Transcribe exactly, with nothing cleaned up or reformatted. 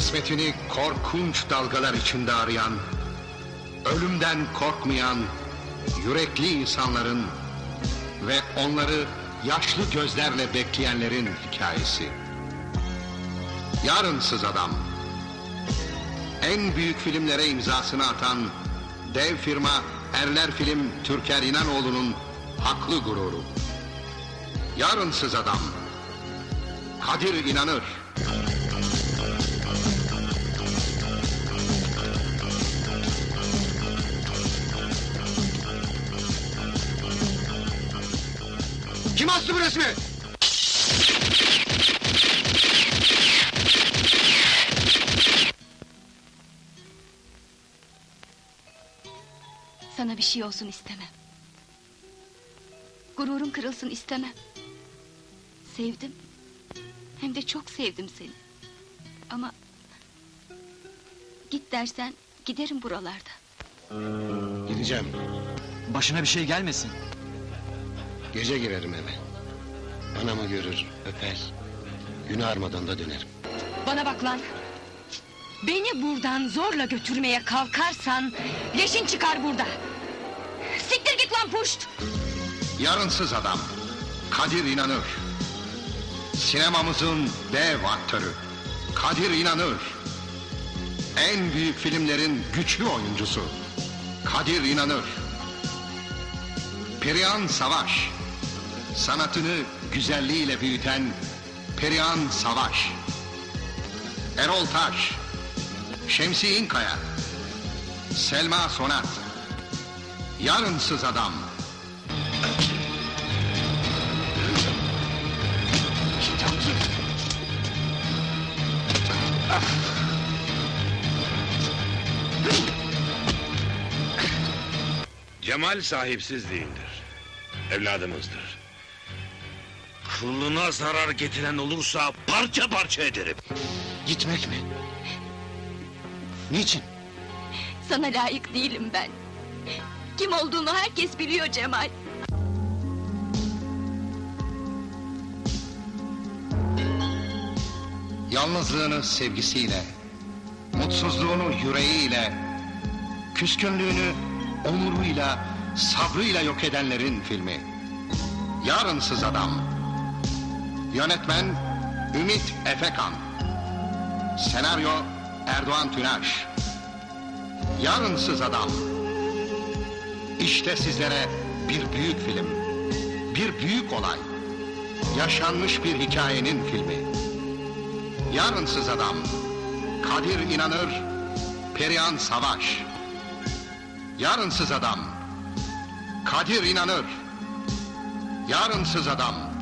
Kısmetini korkunç dalgalar içinde arayan, ölümden korkmayan, yürekli insanların ve onları yaşlı gözlerle bekleyenlerin hikayesi. Yarınsız Adam. En büyük filmlere imzasını atan dev firma Erler Film Türker İnanoğlu'nun haklı gururu. Yarınsız Adam. Kadir İnanır. Kim astı bu resmi? Sana bir şey olsun istemem. Gururun kırılsın istemem. Sevdim. Hem de çok sevdim seni. Ama... git dersen giderim buralarda. Gideceğim. Başına bir şey gelmesin. Gece girerim eve. Anamı görür, öper. Günü armadan da dönerim. Bana bak lan! Beni buradan zorla götürmeye kalkarsan... leşin çıkar burada! Siktir git lan puşt! Yarınsız Adam. Kadir İnanır. Sinemamızın dev aktörü. Kadir İnanır. En büyük filmlerin güçlü oyuncusu. Kadir İnanır. Perihan Savaş. Sanatını güzelliğiyle büyüten Perihan Savaş. Erol Taş. Şemsi İnkaya. Selma Sonat. Yarınsız Adam. Cemal sahipsiz değildir. Evladımızdır. Kılına zarar getiren olursa parça parça ederim. Gitmek mi? Niçin? Sana layık değilim ben. Kim olduğunu herkes biliyor Cemal. Yalnızlığını sevgisiyle, mutsuzluğunu yüreğiyle, küskünlüğünü onuruyla, sabrıyla yok edenlerin filmi. Yarınsız Adam. Yönetmen Ümit Efekan. Senaryo Erdoğan Tünaş. Yarınsız Adam. İşte sizlere bir büyük film, bir büyük olay, yaşanmış bir hikayenin filmi. Yarınsız Adam. Kadir İnanır, Perihan Savaş. Yarınsız Adam. Kadir İnanır. Yarınsız Adam.